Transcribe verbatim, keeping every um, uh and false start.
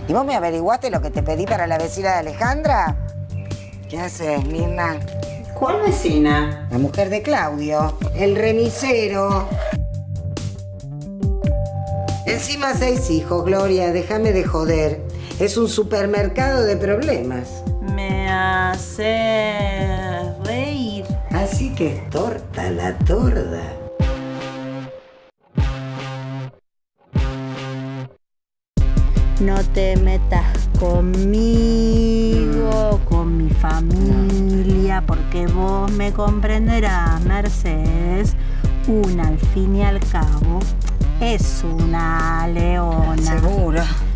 ¿Y vos me averiguaste lo que te pedí para la vecina de Alejandra? ¿Qué haces, Mirna? ¿Cuál vecina? La mujer de Claudio, el remisero. Encima seis hijos, Gloria, déjame de joder. Es un supermercado de problemas. Me hace reír. Así que es torta la torda. No te metas conmigo, con mi familia, porque vos me comprenderás, Mercedes. Una, al fin y al cabo, es una leona. Seguro.